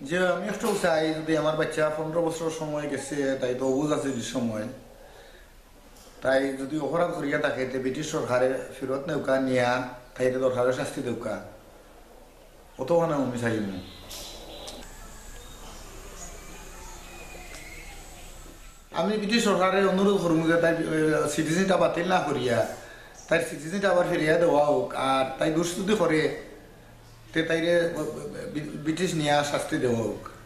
যে আমি একটু চাই যদি আমার বাচ্চা 15 বছর সময় গেছে তাই তো অবুজ আছে যে সময় তাই যদি অপরাধ করিয়া থাকে ব্রিটিশ সরকারে ফেরত নৌকা নিয়া তাইতে দরকার শাস্তি দেউকা অত মানে আমি চাই আমি ব্রিটিশ সরকারের অনুরোধ করব যে তাই সিটিজেনটা বাতিল না করিয়া তাই সিটিজেনটা আবার ফিরিয়া দেওয়া হোক আর তাই দুষ্কৃতি করে তাইরে ব্রিটিশ নিয়ে শাস্তি দেওয়া হোক।